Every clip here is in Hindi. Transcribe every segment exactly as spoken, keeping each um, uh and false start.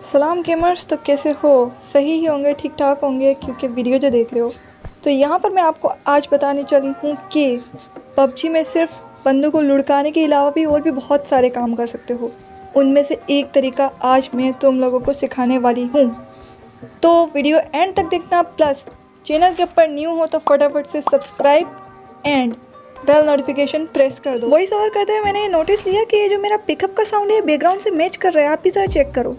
सलाम गेमर्स, तो कैसे हो? सही ही होंगे, ठीक ठाक होंगे, क्योंकि वीडियो जो देख रहे हो। तो यहाँ पर मैं आपको आज बताने चली हूँ कि पबजी में सिर्फ बंदों को लुढ़काने के अलावा भी और भी बहुत सारे काम कर सकते हो। उनमें से एक तरीका आज मैं तुम लोगों को सिखाने वाली हूँ, तो वीडियो एंड तक देखना। प्लस चैनल के ऊपर न्यू हो तो फटाफट से subscribe and bell notification press कर दो। वॉइस ओवर करते हुए मैंने ये नोटिस लिया कि ये जो मेरा पिकअप का साउंड है बैकग्राउंड से मैच कर रहा है। आप भी ज़रा चेक करो।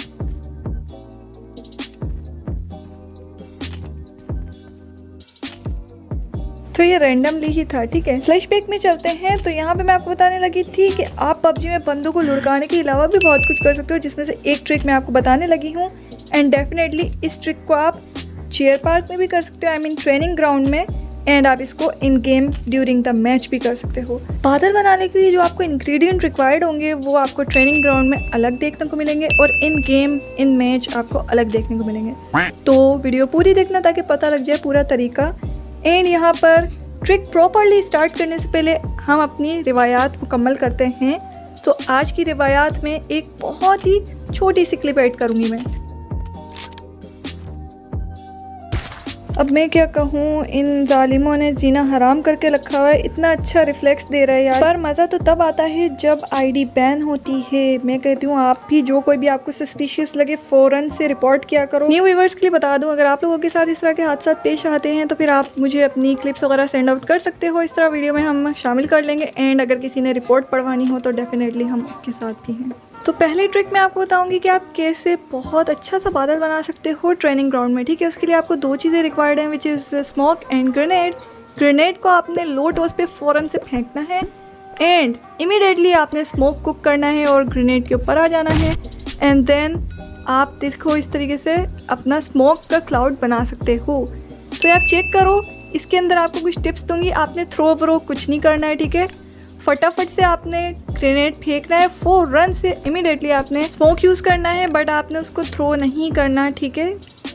तो ये रैंडमली ही था, ठीक है। फ्लैशबैक में चलते हैं। तो यहाँ पे मैं आपको बताने लगी थी कि आप पबजी में बंदों को लुढ़काने के अलावा भी बहुत कुछ कर सकते हो, जिसमें से एक ट्रिक मैं आपको बताने लगी हूँ। एंड डेफिनेटली इस ट्रिक को आप चेयर पार्क में भी कर सकते हो, आई मीन ट्रेनिंग ग्राउंड में। एंड आप इसको in game during the match भी कर सकते हो। बादल बनाने के लिए जो आपको इंग्रेडिएंट रिक्वायर्ड होंगे वो आपको ट्रेनिंग ग्राउंड में अलग देखने को मिलेंगे और इन गेम इन मैच आपको अलग देखने को मिलेंगे। तो वीडियो पूरी देखना ताकि पता लग जाए पूरा तरीका। एंड यहाँ पर ट्रिक प्रॉपरली स्टार्ट करने से पहले हम अपनी रिवायात मुकम्मल करते हैं। तो आज की रिवायात में एक बहुत ही छोटी सी क्लिप ऐड करूँगी मैं। अब मैं क्या कहूँ, इन जालिमों ने जीना हराम करके रखा हुआ है। इतना अच्छा रिफ्लेक्स दे रहा है यार, पर मज़ा तो तब आता है जब आईडी बैन होती है। मैं कहती हूँ आप भी, जो कोई भी आपको सस्पिशियस लगे फ़ौरन से रिपोर्ट किया करो। न्यू व्यूअर्स के लिए बता दूँ, अगर आप लोगों के साथ इस तरह के हादसा पेश आते हैं तो फिर आप मुझे अपनी क्लिप्स वगैरह सेंड आउट कर सकते हो। इस तरह वीडियो में हम शामिल कर लेंगे। एंड अगर किसी ने रिपोर्ट पढ़वानी हो तो डेफिनेटली हम उसके साथ भी हैं। तो पहली ट्रिक मैं आपको बताऊंगी कि आप कैसे बहुत अच्छा सा बादल बना सकते हो ट्रेनिंग ग्राउंड में, ठीक है। उसके लिए आपको दो चीज़ें रिक्वायर्ड हैं, which is smoke and grenade. Grenade को आपने लो डोज पे फ़ौरन से फेंकना है एंड इमीडिएटली आपने स्मोक कुक करना है और ग्रेनेड के ऊपर आ जाना है। एंड देन आप देखो इस तरीके से अपना स्मोक का क्लाउड बना सकते हो। तो आप चेक करो, इसके अंदर आपको कुछ टिप्स दूंगी। आपने थ्रो व्रो कुछ नहीं करना है, ठीक है। फटाफट से आपने ग्रेनेड फेंकना है, फ़ौरन से इमीडिएटली आपने स्मोक यूज़ करना है, बट आपने उसको थ्रो नहीं करना, ठीक है।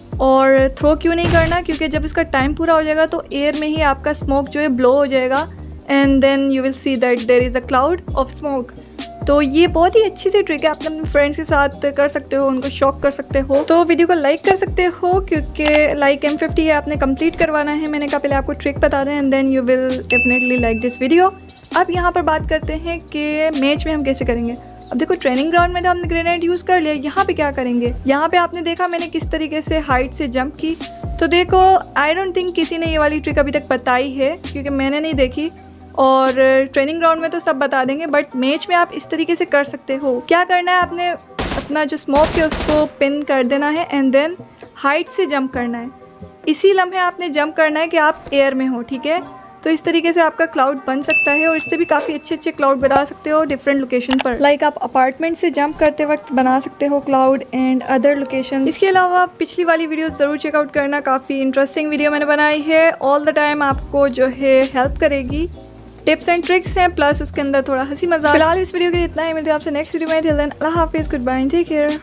और थ्रो क्यों नहीं करना, क्योंकि जब इसका टाइम पूरा हो जाएगा तो एयर में ही आपका स्मोक जो है ब्लो हो जाएगा and then you will see that there is a cloud of smoke. तो ये बहुत ही अच्छी सी ट्रिक है, आप अपने फ्रेंड्स के साथ कर सकते हो, उनको शॉक कर सकते हो। तो वीडियो को लाइक कर सकते हो, क्योंकि लाइक एम फिफ्टी है, आपने कंप्लीट करवाना है। मैंने कहा पहले आपको ट्रिक बता दें and then you will definitely like this video. अब यहाँ पर बात करते हैं कि मैच में हम कैसे करेंगे। अब देखो, ट्रेनिंग ग्राउंड में तो हमने ग्रेनेड यूज़ कर लिया, यहाँ पे क्या करेंगे। यहाँ पे आपने देखा मैंने किस तरीके से हाइट से जंप की। तो देखो, आई डोंट थिंक किसी ने ये वाली ट्रिक अभी तक बताई है, क्योंकि मैंने नहीं देखी। और ट्रेनिंग ग्राउंड में तो सब बता देंगे, बट मैच में आप इस तरीके से कर सकते हो। क्या करना है, आपने अपना जो स्मोक है उसको पिन कर देना है एंड देन हाइट से जंप करना है। इसी लम्हे आपने जंप करना है कि आप एयर में हो, ठीक है। तो इस तरीके से आपका क्लाउड बन सकता है और इससे भी काफ़ी अच्छे अच्छे क्लाउड बना सकते हो डिफरेंट लोकेशन पर। लाइक like आप अपार्टमेंट से जंप करते वक्त बना सकते हो क्लाउड एंड अदर लोकेशन। इसके अलावा पिछली वाली वीडियो ज़रूर चेकआउट करना, काफ़ी इंटरेस्टिंग वीडियो मैंने बनाई है। ऑल द टाइम आपको जो है हेल्प करेगी, टिप्स एंड ट्रिक्स हैं, प्लस उसके अंदर थोड़ा हंसी मजाक। फिलहाल इस वीडियो के लिए इतना ही, मिलते हैं आपसे नेक्स्ट वीडियो में। टिल देन अल्लाह हाफिज़, good bye, take care.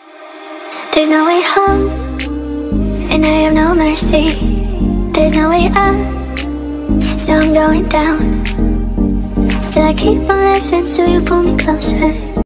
There's no way home, and I have no mercy. There's no way up, so I'm going down. Still I keep on living, so you pull me closer.